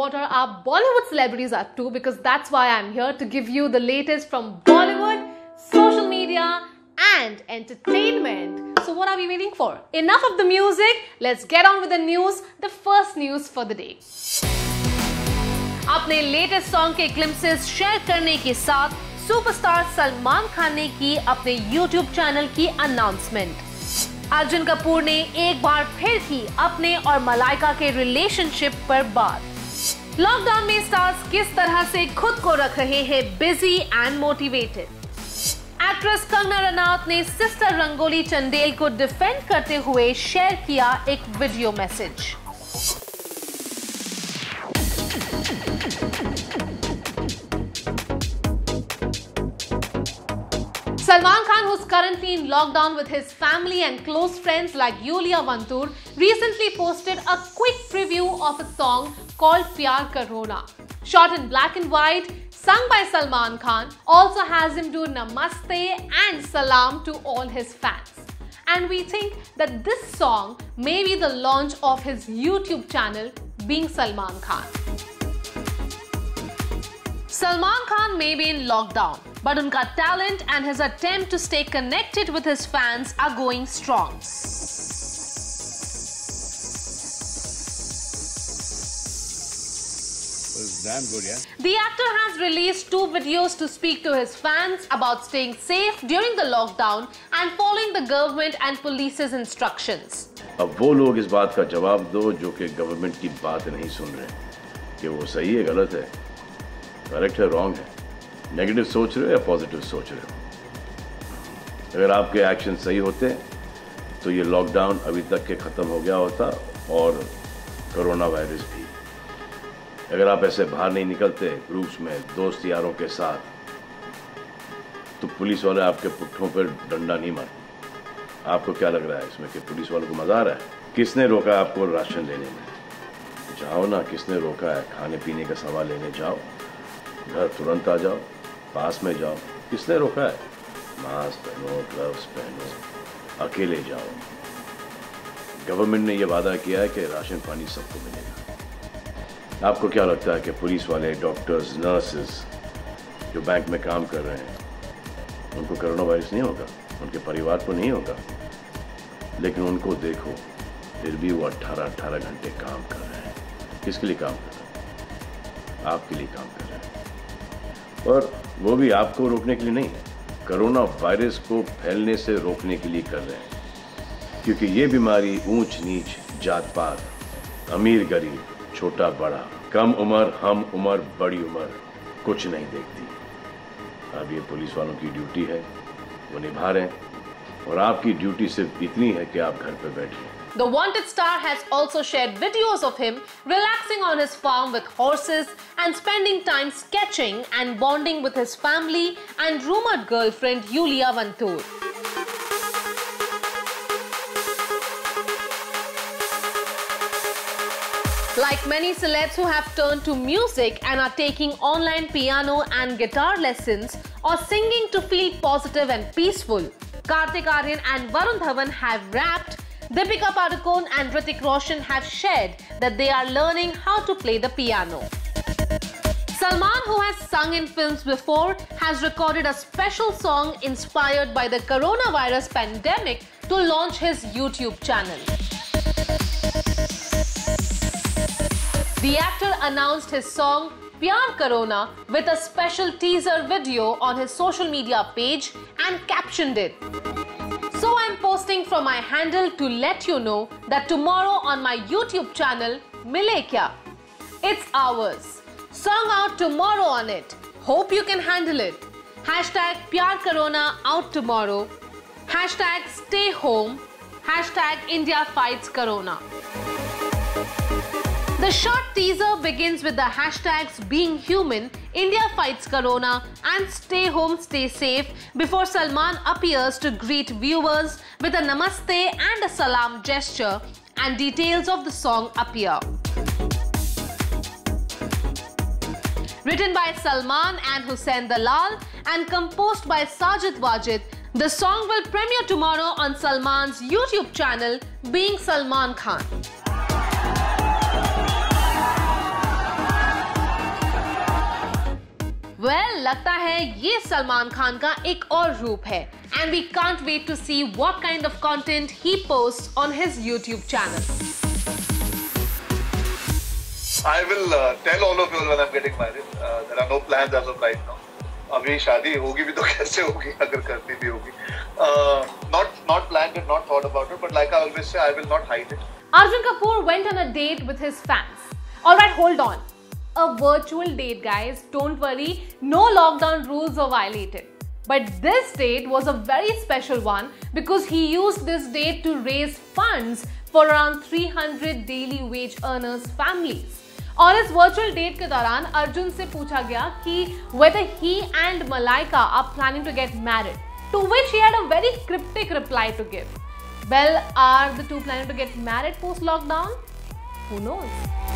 what are our Bollywood celebrities up to, because that's why I'm here to give you the latest from Bollywood, social media and entertainment. So what are we waiting for? Enough of the music, let's get on with the news, the first news for the day. अपने latest song के glimpses share करने के साथ superstar Salman Khan ने की अपने YouTube channel की announcement. Arjun Kapoor ने एक बार फिर की अपने और मलाइका के रिलेशनशिप पर बात। लॉकडाउन में स्टार्स किस तरह से खुद को रख रहे हैं busy and motivated. Actress Kangana Ranaut ने सिस्टर रंगोली चंदेल को डिफेंड करते हुए शेयर किया एक video message. Salman Khan, who's currently in lockdown with his family and close friends like Yulia Vantur, recently posted a quick preview of a song called Pyar Corona. Shot in black and white, sung by Salman Khan, also has him do namaste and salam to all his fans. And we think that this song may be the launch of his YouTube channel, being Salman Khan. Salman Khan may be in lockdown, but unka talent and his attempt to stay connected with his fans are going strong. Damn good, yeah. The actor has released 2 videos to speak to his fans about staying safe during the lockdown and following the government and police's instructions. अब वो लोग इस बात का जवाब दो जो कि गवर्नमेंट की बात नहीं सुन रहे कि वो सही है गलत है, करेक्ट है रॉन्ग है, नेगेटिव सोच रहे हो या पॉजिटिव सोच रहे हो। अगर आपके एक्शन सही होते तो ये लॉकडाउन अभी तक के ख़त्म हो गया होता और कोरोना वायरस भी। अगर आप ऐसे बाहर नहीं निकलते ग्रुप्स में दोस्त यारों के साथ तो पुलिस वाले आपके पुट्ठों पर डंडा नहीं मारते। आपको क्या लग रहा है इसमें कि पुलिस वालों को मजा आ रहा है? किसने रोका आपको राशन लेने में? जाओ ना, किसने रोका है? खाने पीने का सामान लेने जाओ, घर तुरंत आ जाओ, पास में जाओ, किसने रोका है? मास्क पहनो, ग्लव्स पहनो, अकेले जाओ। गवर्नमेंट ने यह वादा किया है कि राशन पानी सबको मिलेगा। आपको क्या लगता है कि पुलिस वाले, डॉक्टर्स, नर्सेस जो बैंक में काम कर रहे हैं उनको कोरोना वायरस नहीं होगा? उनके परिवार को नहीं होगा? लेकिन उनको देखो, फिर भी वो 18-18 घंटे काम कर रहे हैं। किसके लिए काम कर रहे हैं? आपके लिए काम कर रहे हैं। और वो भी आपको रोकने के लिए नहीं, कोरोना वायरस को फैलने से रोकने के लिए कर रहे हैं। क्योंकि ये बीमारी ऊंच नीच, जात पात, अमीर गरीब, छोटा बड़ा, कम उम्र, हम उम्र, बड़ी उम्र कुछ नहीं देखती। अब ये पुलिस वालों की ड्यूटी है, वो निभा रहे हैं और आपकी ड्यूटी सिर्फ इतनी है कि आप घर पे बैठिए। The wanted star has also shared videos of him relaxing on his farm with horses and spending time sketching and bonding with his family and rumored girlfriend Yulia Vantur. Like many celebs who have turned to music and are taking online piano and guitar lessons or singing to feel positive and peaceful, Kartik Aaryan and Varun Dhawan have rapped. Deepika Padukone and Hrithik Roshan have shared that they are learning how to play the piano. Salman, who has sung in films before, has recorded a special song inspired by the coronavirus pandemic to launch his YouTube channel. The actor announced his song Pyar Corona with a special teaser video on his social media page and captioned it. So I'm posting from my handle to let you know that tomorrow on my YouTube channel, Mile Kya? It's ours. Song out tomorrow on it. Hope you can handle it. Hashtag Pyar Corona out tomorrow. Hashtag stay home. Hashtag India fights Corona. The short teaser begins with the hashtags being human, India fights Corona and stay home, stay safe before Salman appears to greet viewers with a namaste and a salam gesture, and details of the song appear. Written by Salman and Hussain Dalal and composed by Sajid Wajid, the song will premiere tomorrow on Salman's YouTube channel, being Salman Khan. लगता है ये सलमान खान का एक और रूप है and we can't wait to see what kind of content he posts on his YouTube channel. I will tell all of you when I'm getting married. There are no plans as of right now. अभी शादी होगी भी तो कैसे होगी अगर करनी भी होगी. Not planned and not thought about it, but like I always say, I will not hide it. Arjun Kapoor went on a date with his fans. Alright, hold on. A virtual date, guys. Don't worry, no lockdown rules are violated. But this date was a very special one because he used this date to raise funds for around 300 daily wage earners families. और इस virtual date के दौरान अर्जुन से पूछा गया कि whether he and Malaika are planning to get married, to which he had a very cryptic reply to give. Well, are the two planning to get married post-lockdown? Who knows?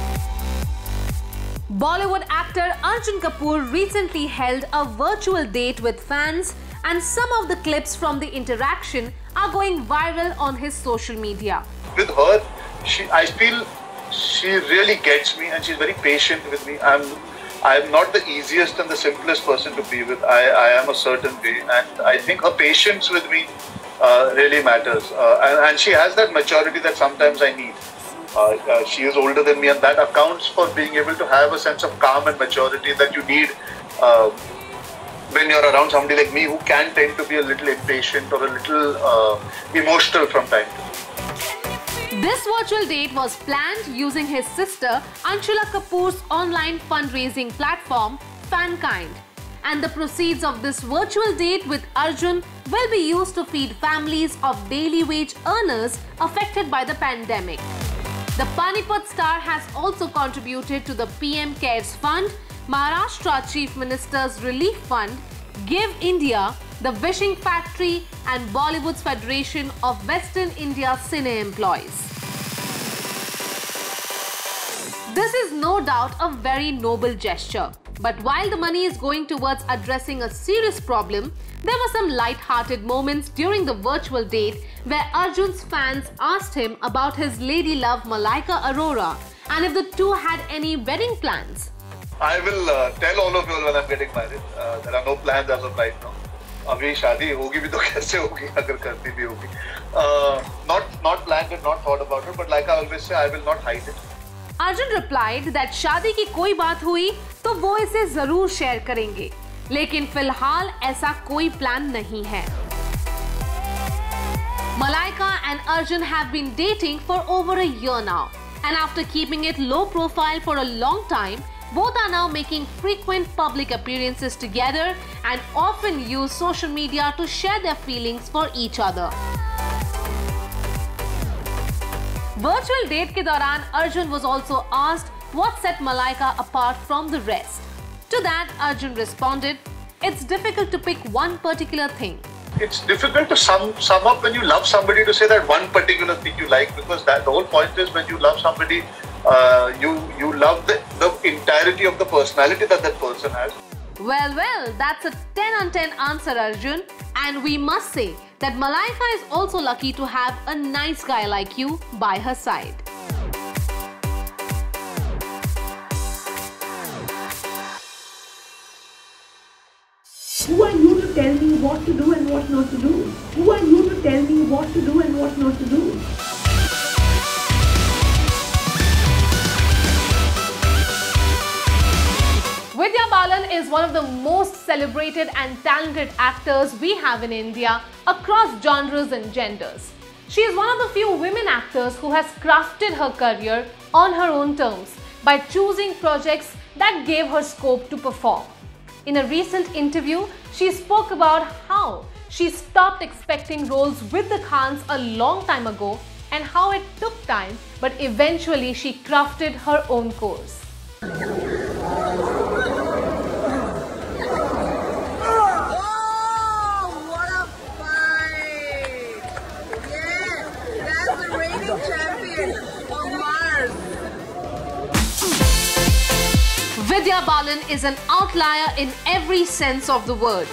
Bollywood actor Arjun Kapoor recently held a virtual date with fans, and some of the clips from the interaction are going viral on his social media. With her, I feel she really gets me and she's very patient with me. I'm not the easiest and the simplest person to be with. I am a certain way, and I think her patience with me really matters. And she has that maturity that sometimes I need. She is older than me, and that accounts for being able to have a sense of calm and maturity that you need when you're around somebody like me who can tend to be a little impatient or a little emotional from time to time. This virtual date was planned using his sister Anshula Kapoor's online fundraising platform, Fankind. And the proceeds of this virtual date with Arjun will be used to feed families of daily wage earners affected by the pandemic. The Panipat star has also contributed to the PM Cares Fund, Maharashtra Chief Minister's Relief Fund, Give India, the Wishing Factory and Bollywood's Federation of Western India Cine Employees. This is no doubt a very noble gesture. But while the money is going towards addressing a serious problem, there were some light-hearted moments during the virtual date where Arjun's fans asked him about his lady love Malaika Arora and if the two had any wedding plans. I will tell all of you when I'm getting married. There are no plans as of right now. अभी शादी होगी भी तो कैसे होगी अगर करनी भी होगी. Not planned and not thought about it, but like I always say, I will not hide it. Arjun replied that शादी की कोई बात हुई तो वो इसे जरूर शेयर करेंगे, लेकिन फिलहाल ऐसा कोई प्लान नहीं है. Malaika and Arjun have been dating for over a year now, and after keeping it low profile for a long time, both are now making frequent public appearances together and often use social media to share their feelings for each other. Virtual date के दौरान Arjun was also asked what set Malaika apart from the rest. To that, Arjun responded, "It's difficult to pick one particular thing." It's difficult to sum up when you love somebody to say that one particular thing you like, because the whole point is when you love somebody, you love the entirety of the personality that person has. Well, that's a 10 on 10 answer, Arjun. And we must say that Malaika is also lucky to have a nice guy like you by her side. Who are you to tell me what to do and what not to do? Who are you to tell me what to do and what not to do? Vidya Balan is one of the most celebrated and talented actors we have in India across genres and genders. She is one of the few women actors who has crafted her career on her own terms by choosing projects that gave her scope to perform. In a recent interview, she spoke about how she stopped expecting roles with the Khans a long time ago and how it took time, but eventually she crafted her own course. Vidya Balan is an outlier in every sense of the word.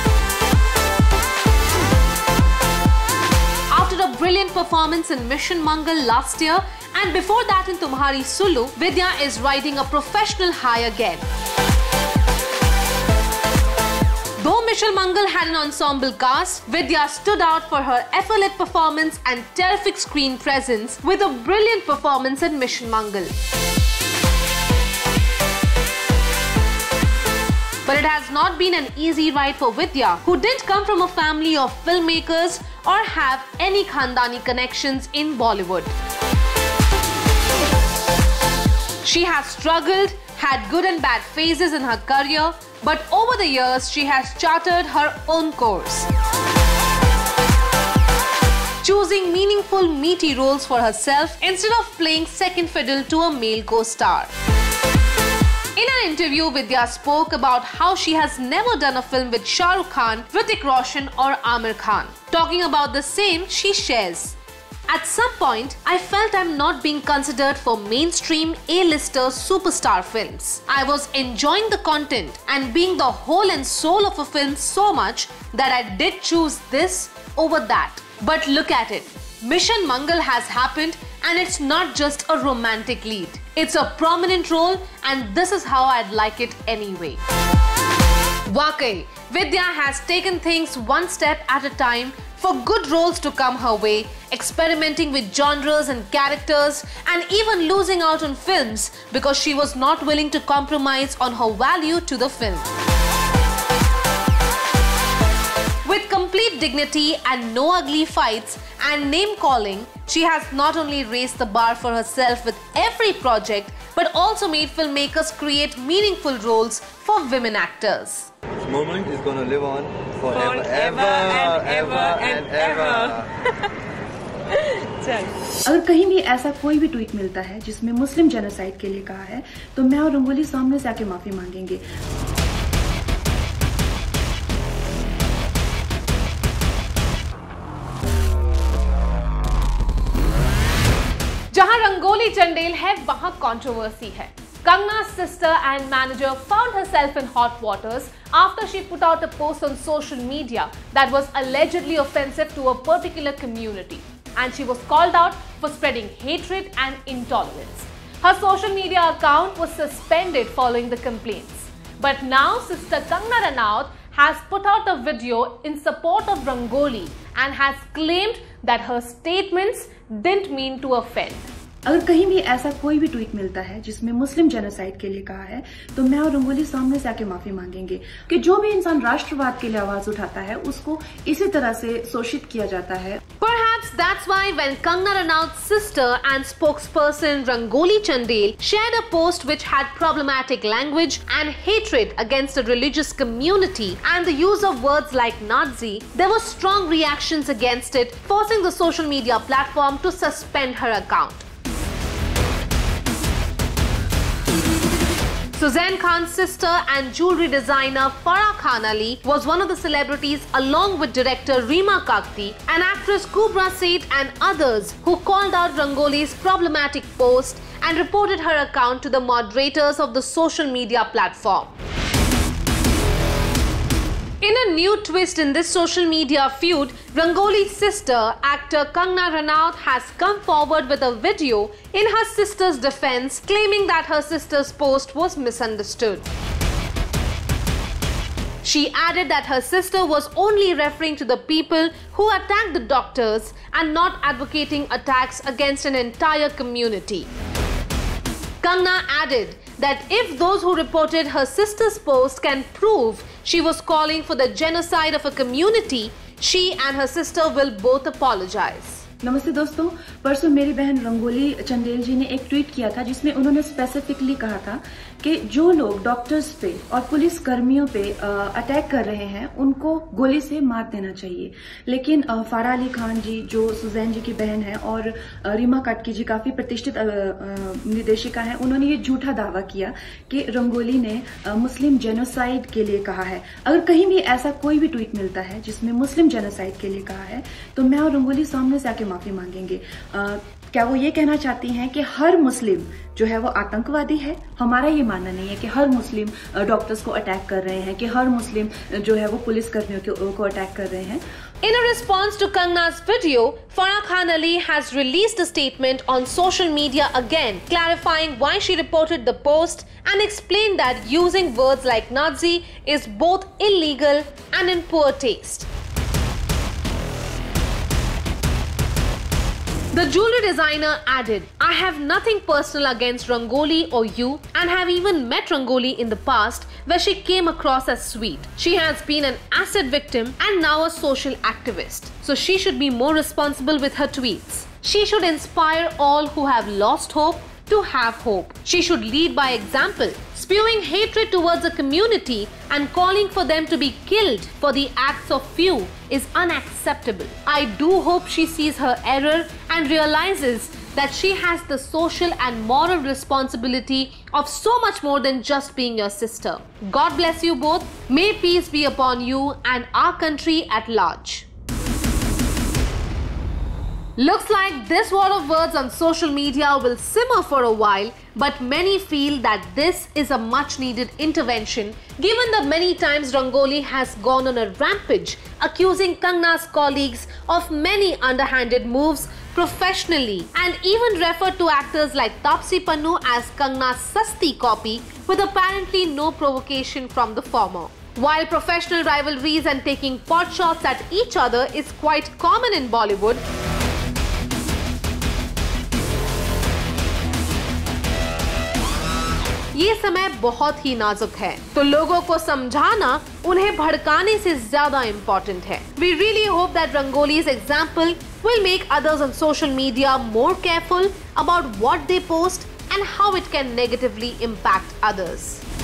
After a brilliant performance in Mission Mangal last year and before that in Tumhari Sulu, Vidya is riding a professional high again. Though Michelle Mangal had an ensemble cast, Vidya stood out for her effort-led performance and terrific screen presence with a brilliant performance in Mission Mangal. But it has not been an easy ride for Vidya, who didn't come from a family of filmmakers or have any Khandani connections in Bollywood. She has struggled, had good and bad phases in her career, but over the years she has charted her own course, choosing meaningful, meaty roles for herself instead of playing second fiddle to a male co-star. In an interview, Vidya spoke about how she has never done a film with Shah Rukh Khan, Hrithik Roshan or Aamir Khan. Talking about the same, she shares, "At some point, I felt I'm not being considered for mainstream A-lister superstar films. I was enjoying the content and being the whole and soul of a film so much that I did choose this over that. But look at it. Mission Mangal has happened and it's not just a romantic lead. It's a prominent role and this is how I'd like it anyway." Wakai, Vidya has taken things one step at a time for good roles to come her way, experimenting with genres and characters and even losing out on films because she was not willing to compromise on her value to the film. With complete dignity and no ugly fights and name-calling, she has not only raised the bar for herself with every project, but also made filmmakers create meaningful roles for women actors. This moment is gonna live on forever, ever. अगर कहीं भी ऐसा कोई भी tweet मिलता है जिसमें मुस्लिम genocide के लिए कहा है, तो मैं और रंगोली सामने से आके माफी मांगेंगे। जहां रंगोली चंडेल है, वहां कंट्रोवर्सी है. Kangna's sister and manager found herself in hot waters after she put out a post on social media that was allegedly offensive to a particular community, and she was called out for spreading hatred and intolerance. Her social media account was suspended following the complaints. But now sister Kangna Ranaut has put out a video in support of Rangoli and has claimed that her statements didn't mean to offend. अगर कहीं भी ऐसा कोई भी tweet मिलता है जिसमें मुस्लिम genocide के लिए कहा है, तो मैं और रंगोली सामने से आके माफी मांगेंगे कि जो भी इंसान राष्ट्रवाद के लिए आवाज उठाता है उसको इसी तरह से शोषित किया जाता है. Perhaps that's why when Kangna Ranaut's sister and spokesperson Rangoli Chandel shared a post which had problematic language and hatred against the religious community and the use of words like Nazi, there were strong reactions against it, forcing the social media platform to suspend her account. Suzanne Khan's sister and jewelry designer Farah Khan Ali was one of the celebrities along with director Reema Kakti and actress Kubra Seth and others who called out Rangoli's problematic post and reported her account to the moderators of the social media platform. In a new twist in this social media feud, Rangoli's sister, actor Kangna Ranaut, has come forward with a video in her sister's defense, claiming that her sister's post was misunderstood. She added that her sister was only referring to the people who attacked the doctors and not advocating attacks against an entire community. Kangna added that if those who reported her sister's post can prove she was calling for the genocide of a community, she and her sister will both apologize. नमस्ते दोस्तों, परसों मेरी बहन रंगोली चंडेल जी ने एक tweet किया था जिसमें उन्होंने स्पेसिफिकली कहा था कि जो लोग डॉक्टर्स पे और पुलिस कर्मियों पे अटैक कर रहे हैं उनको गोली से मार देना चाहिए. लेकिन फारा अली खान जी जो सुजैन जी की बहन है और रीमा काटकी जी काफी प्रतिष्ठित निर्देशिका हैं, उन्होंने ये झूठा दावा किया कि रंगोली ने मुस्लिम जेनोसाइड के लिए कहा है. अगर कहीं भी ऐसा कोई भी ट्वीट मिलता है जिसमें मुस्लिम जेनोसाइड के लिए कहा है, तो मैं और रंगोली सामने से आके माफी मांगेंगे. क्या वो ये कहना चाहती हैं कि हर मुस्लिम जो है वो आतंकवादी है? हमारा ये मानना नहीं है कि हर मुस्लिम डॉक्टर्स को अटैक कर रहे हैं, कि हर मुस्लिम जो है वो पुलिस कर्मियों को अटैक कर रहे हैं. In a response to Kangana's video, Farah Khan Ali has released a statement on social media again, clarifying why she reported the post and explained that using words like Nazi is both illegal and in poor taste. The jewelry designer added, "I have nothing personal against Rangoli or you and have even met Rangoli in the past where she came across as sweet. She has been an acid victim and now a social activist. So she should be more responsible with her tweets. She should inspire all who have lost hope to have hope. She should lead by example. Spewing hatred towards a community and calling for them to be killed for the acts of few is unacceptable. I do hope she sees her error and realizes that she has the social and moral responsibility of so much more than just being your sister. God bless you both. May peace be upon you and our country at large." Looks like this war of words on social media will simmer for a while, but many feel that this is a much needed intervention given the many times Rangoli has gone on a rampage accusing Kangana's colleagues of many underhanded moves professionally and even referred to actors like Taapsee Pannu as Kangana's Sasti copy with apparently no provocation from the former. While professional rivalries and taking pot shots at each other is quite common in Bollywood, ये समय बहुत ही नाजुक है, तो लोगों को समझाना उन्हें भड़काने से ज्यादा इम्पोर्टेंट है. We really hope that Rangoli's example will make others on social media more careful about what they post and how it can negatively impact others.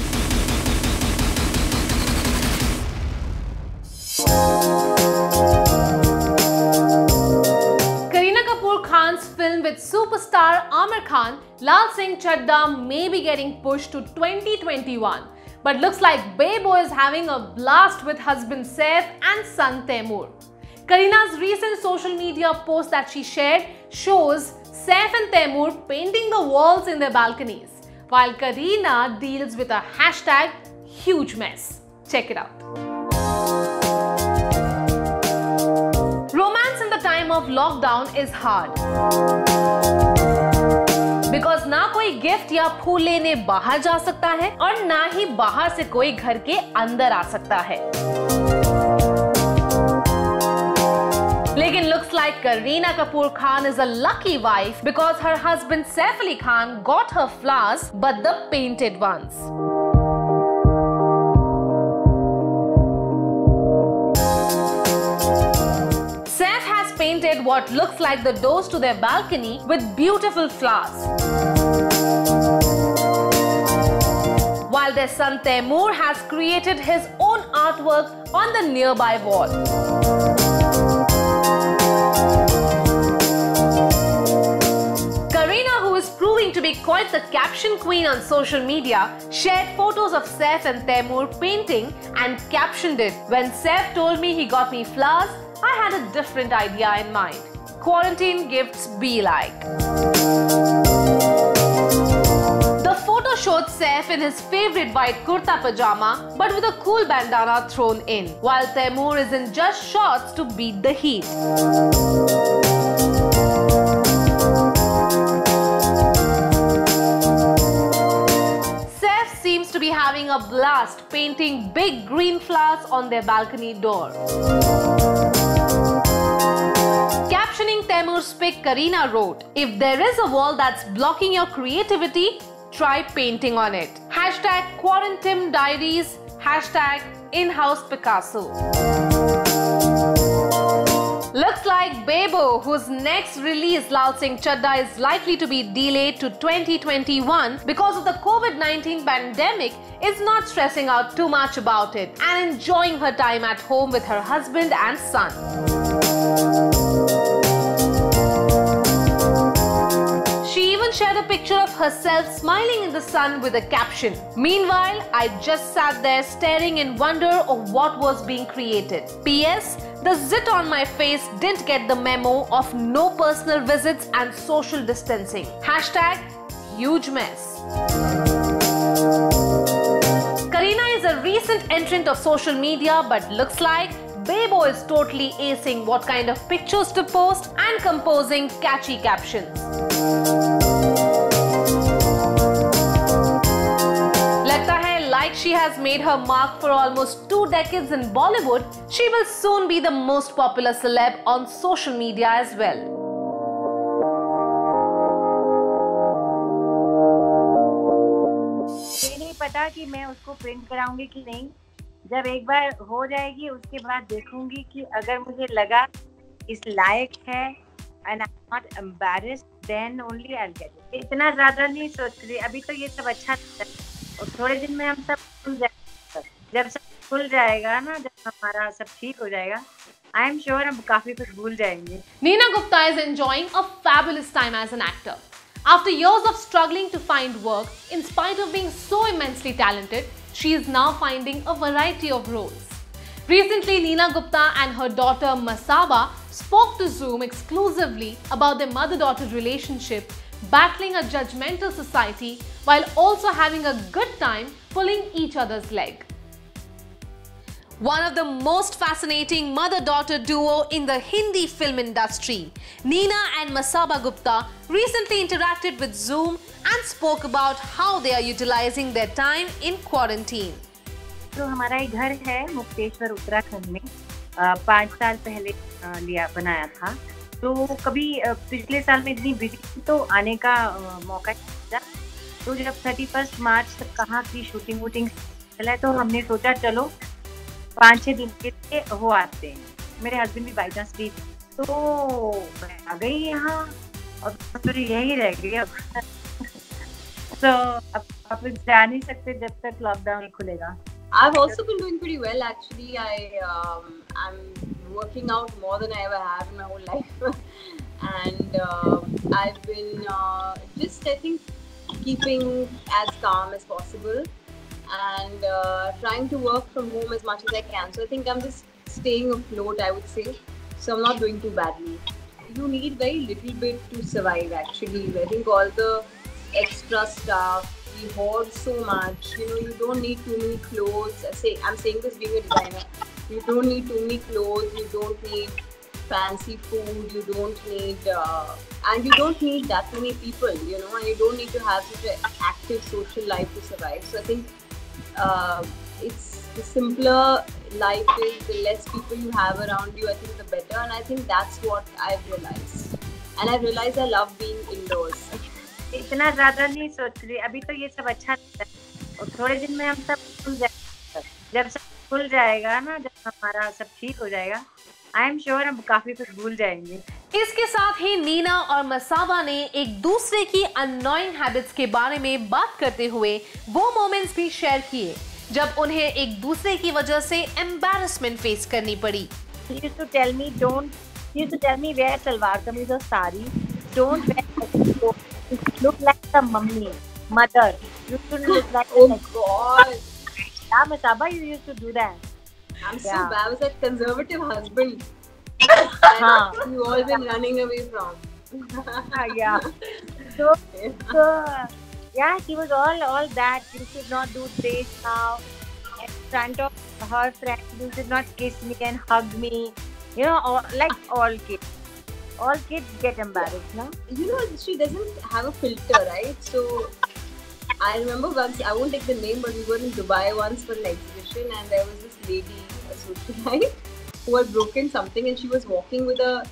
Khan's film with superstar Aamir Khan, Lal Singh Chaddha may be getting pushed to 2021. But looks like Bebo is having a blast with husband Saif and son Taimur. Kareena's recent social media post that she shared shows Saif and Taimur painting the walls in their balconies, while Kareena deals with a hashtag huge mess. Check it out. Romance in the time of lockdown is hard. Because ना कोई gift या फूल लेने बाहर जा सकता है और ना ही बाहर से कोई घर के अंदर आ सकता है. लेकिन looks like Kareena Kapoor Khan is a lucky wife because her husband Saif Ali Khan got her flowers but the painted ones. Painted what looks like the doors to their balcony with beautiful flowers. While their son Taimur has created his own artwork on the nearby wall. Kareena, who is proving to be quite the caption queen on social media, shared photos of Saif and Taimur painting and captioned it, "When Saif told me he got me flowers, I had a different idea in mind. Quarantine gifts be like." The photo showed Saif in his favorite white kurta pajama but with a cool bandana thrown in, while Taimur is in just shorts to beat the heat. Saif seems to be having a blast painting big green flowers on their balcony door. Captioning Taimur's pic, Kareena wrote, "If there is a wall that's blocking your creativity, try painting on it. Hashtag Quarantine Diaries, hashtag InHouse Picasso." Looks like Bebo, whose next release Lal Singh Chaddha is likely to be delayed to 2021 because of the COVID-19 pandemic, is not stressing out too much about it and enjoying her time at home with her husband and son. She even shared a picture of herself smiling in the sun with a caption, "Meanwhile, I just sat there staring in wonder of what was being created. PS, the zit on my face didn't get the memo of no personal visits and social distancing. Hashtag huge mess." Kareena is a recent entrant of social media but looks like Bebo is totally acing what kind of pictures to post and composing catchy captions. Lagta hai like she has made her mark for almost 2 decades in Bollywood, she will soon be the most popular celeb on social media as well. पता कि मैं उसको print कराऊंगी कि नहीं, जब एक बार हो जाएगी उसके बाद देखूंगी कि अगर मुझे लगा इस लायक है and I'm not embarrassed, then only I'll get it. इतना ज्यादा नहीं सोच रही अभी, तो ये सब अच्छा है और थोड़े दिन में हम सब खुल जाएगा। जब सब खुल जाएगा ना, जब हमारा सब ठीक हो जाएगा, I am sure हम काफी कुछ भूल जाएंगे। Neena Gupta is enjoying a fabulous time as an actor. After years of struggling to find work, in spite of being so immensely talented, she is now finding a variety of roles. Recently, Neena Gupta and her daughter Masaba spoke to Zoom exclusively about their mother-daughter relationship, battling a judgmental society while also having a good time pulling each other's leg. One of the most fascinating mother-daughter duo in the Hindi film industry, Neena and Masaba Gupta recently interacted with Zoom and spoke about how they are utilizing their time in quarantine. तो हमारा एक घर है मुक्तेश्वर उत्तराखंड में, 5 साल पहले बनाया था। तो कभी पिछले साल में इतनी बिजी थी तो आने का मौका नहीं मिला। तो जब 31 मार्च तक कहाँ की शूटिंग वूटिंग चला, तो हमने सोचा चलो 5-6 दिन के लिए हो आते हैं। मेरे हस्बैंड भी बाई चांस फ्री थे, तो मैं आ गई यहाँ और फिर यही रह गई अब। तो अब आप जा नहीं सकते जब तक लॉकडाउन खुलेगा। I've also been doing pretty well actually. I'm working out more than I ever have in my whole life, and I've been just I think keeping as calm as possible and trying to work from home as much as I can. So I think I'm just staying afloat, I would say. So I'm not doing too badly. You need very little bit to survive actually. I think all the extra stuff, we hoard so much. You know, you don't need too many clothes. I'm saying this being a designer. You don't need too many clothes. You don't need fancy food. You don't need, and you don't need that many people. You know, and you don't need to have such an active social life to survive. So I think it's the simpler life is, the less people you have around you, I think the better. And I think that's what I've realized. And I've realized I love being indoors. इतना ज्यादा नहीं सोच रही अभी, तो ये सब अच्छा है और थोड़े दिन में हम सब खुल जाएगा। जब सब खुल जाएगा ना, जब हमारा सब ठीक हो जाएगा, आई एम श्योर हम काफी कुछ भूल जाएंगे। इसके साथ ही नीना और मसाबा ने एक दूसरे की अननोइंग हैबिट्स के बारे में बात करते हुए वो मोमेंट्स भी शेयर किए जब उन्हें एक दूसरे की वजह से एम्बैरेसमेंट फेस करनी पड़ी। He used to tell me wear salwar kameez or sari, don't wear look like the mother. You shouldn't look like oh God. Yeah, Masaba, you used to do that. I'm so bad. I was that conservative husband. You all been running away from. Yeah. So yeah, she was all that. You should not do this now. In front of her friends, you should not kiss me and hug me. You know, like all kids. All kids get embarrassed, no? You know, she doesn't have a filter, right? So I remember once, I won't take the name, but we were in Dubai once for an exhibition, and there was this lady, a socialite, who had broken something, and she was walking with a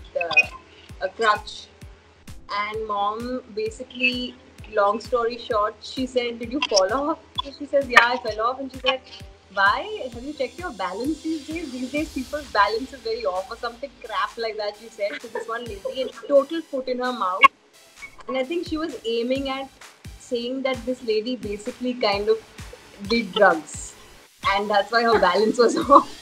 crutch. And mom basically, long story short, she said, "Did you fall off?" So she says, "Yeah, I fell off." And she said, "Why? Have you checked your balance these days? These days people's balance is very off," or something crap like that, she said to this one lady, and total foot in her mouth. And I think she was aiming at saying that this lady basically kind of did drugs, and that's why her balance was off.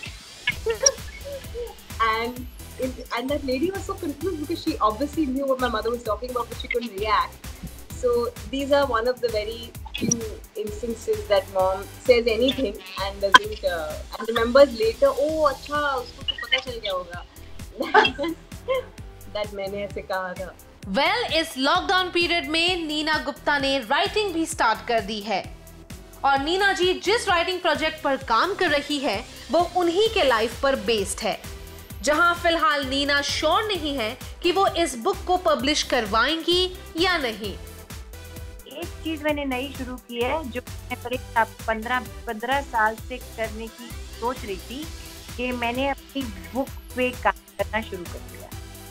And that lady was so confused because she obviously knew what my mother was talking about, but she couldn't react. So these are one of the very few instances that mom says anything and doesn't and remembers later, oh अच्छा उसको तो पता चल गया होगा that मैंने ऐसे कहा था. Well, इस लॉकडाउन पीरियड में नीना गुप्ता ने राइटिंग भी स्टार्ट कर दी है और नीना जी जिस राइटिंग प्रोजेक्ट पर काम कर रही है वो उन्हीं के लाइफ पर बेस्ड है, जहां फिलहाल नीना श्योर नहीं है कि वो इस बुक को पब्लिश करवाएंगी या नहीं। एक चीज मैंने नई शुरू की है जो मैं करीब 15 साल से करने की सोच रही थी कि मैंने अपनी बुक पे काम करना शुरू कर दिया।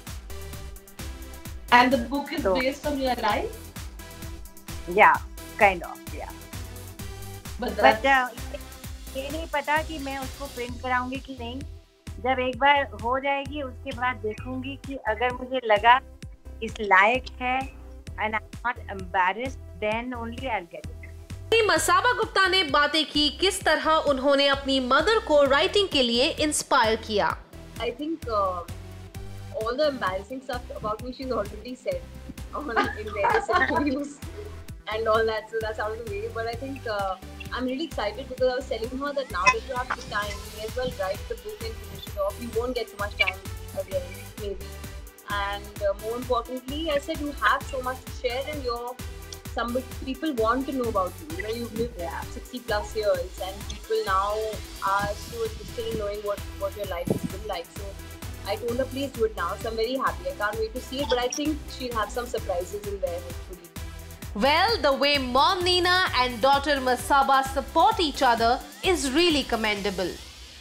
And the book is based on your life? Yeah, kind of, yeah. But ये नहीं पता कि मैं उसको प्रिंट कराऊंगी कि नहीं। जब एक बार हो जाएगी उसके बाद देखूंगी कि अगर मुझे लगा इस लायक है and I'm not embarrassed, then only I'll get it. Masaba Gupta ने बातें की किस तरह उन्होंने अपनी मदर को राइटिंग के लिए इंस्पायर किया। I think all the embarrassing stuff about me she's already said in various interviews and all that, so that sounded weird, but I think I'm really excited because I was telling her that now that you have the time, you may as well write the book and finish it off. You won't get so much time again, maybe. And more importantly, I said you have so much to share and some people want to know about you. You know, you've lived 60 plus years and people now are so interested in knowing what your life has been like. So I told her please do it now. So I'm very happy. I can't wait to see it, but I think she'll have some surprises in there hopefully. Well, the way mom Neena and daughter Masaba support each other is really commendable.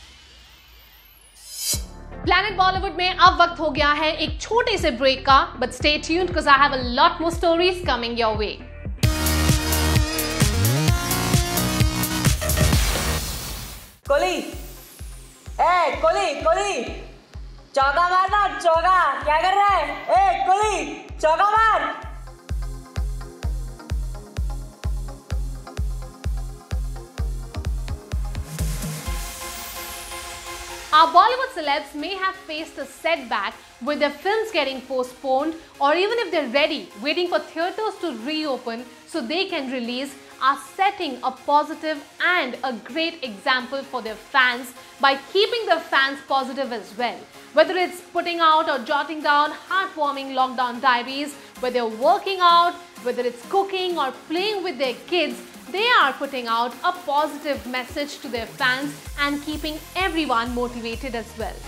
Planet Bollywood में अब वक्त हो गया है एक छोटे से break का, but stay tuned because I have a lot more stories coming your way. Koli, Koli, चौका मारना, चौका, क्या कर रहा है? कोली, चौका मार। Our Bollywood celebs may have faced a setback with their films getting postponed, or even if they're ready, waiting for theatres to reopen so they can release, are setting a positive and a great example for their fans by keeping their fans positive as well. Whether it's putting out or jotting down heartwarming lockdown diaries, whether they're working out, whether it's cooking or playing with their kids, they are putting out a positive message to their fans and keeping everyone motivated as well.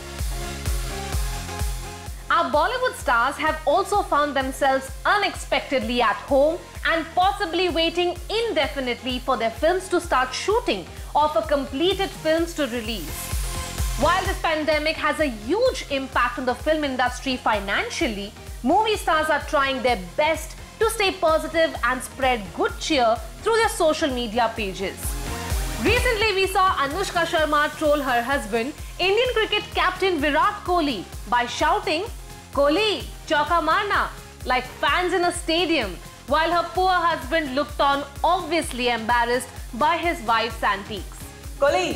Our Bollywood stars have also found themselves unexpectedly at home and possibly waiting indefinitely for their films to start shooting or for completed films to release. While this pandemic has a huge impact on the film industry financially, movie stars are trying their best to stay positive and spread good cheer through their social media pages. Recently, we saw Anushka Sharma troll her husband, Indian cricket captain Virat Kohli, by shouting, "Kohli, chauka marna," like fans in a stadium, while her poor husband looked on obviously embarrassed by his wife's antics. Koli,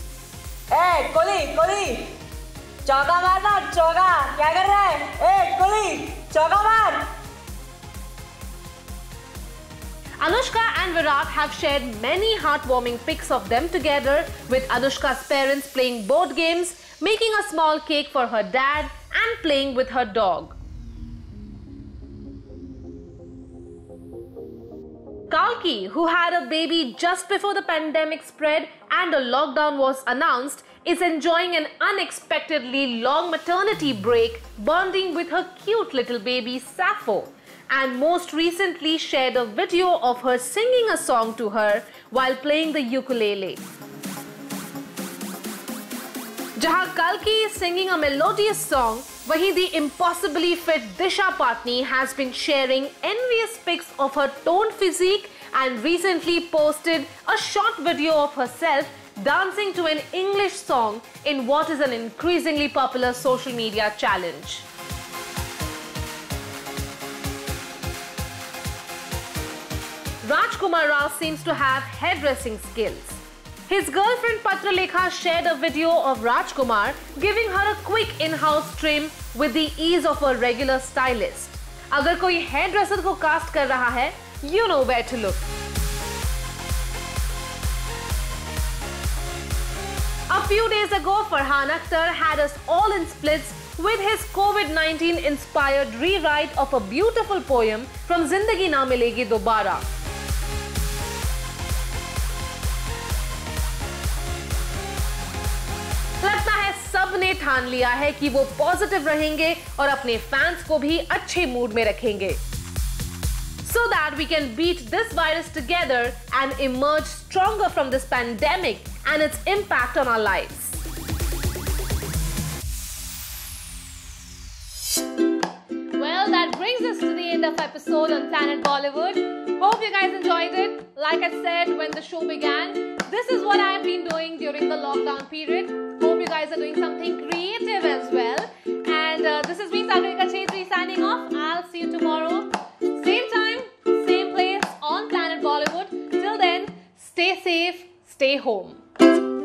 Koli, चौका मारना, चौका, क्या कर रहा है? कोली, चौका मार। Anushka and Virat have shared many heartwarming pics of them together, with Anushka's parents playing board games, making a small cake for her dad, and playing with her dog. Kalki, who had a baby just before the pandemic spread and a lockdown was announced, is enjoying an unexpectedly long maternity break, bonding with her cute little baby Sappho, and most recently shared a video of her singing a song to her while playing the ukulele. Jahan Kalki is singing a melodious song, wahi the impossibly fit Disha Patni has been sharing envious pics of her toned physique and recently posted a short video of herself dancing to an English song in what is an increasingly popular social media challenge. Rajkumar Rao seems to have hairdressing skills. His girlfriend Patralekha shared a video of Rajkumar giving her a quick in-house trim with the ease of a regular stylist. अगर कोई hairdresser को cast कर रहा है, you know where to look. A few days ago, Farhan Akhtar had us all in splits with his COVID-19 inspired rewrite of a beautiful poem from Zindagi Na Milegi Dobara. ठान लिया है कि वो positive रहेंगे और अपने fans को भी अच्छे मूड में रखेंगे, so that we can beat this virus together and emerge stronger from this pandemic and its impact on our lives. Well, that brings us to the end of episode on Planet Bollywood. Hope you guys enjoyed it. Like I said when the show began, this is what I have been doing during the lockdown period. Hope you guys are doing something creative as well. And this is me, Sagarika Chhetri, signing off. I'll see you tomorrow. Same time, same place on Planet Bollywood. Till then, stay safe, stay home.